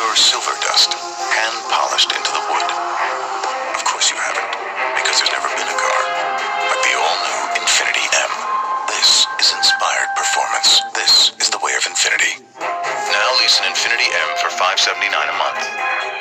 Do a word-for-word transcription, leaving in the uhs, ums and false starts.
your silver dust hand-polished into the wood? Of course you haven't, because there's never been a car like the all-new Infiniti M. This is inspired performance. This is the way of Infiniti. Now lease an Infiniti M for five hundred seventy-nine dollars a month.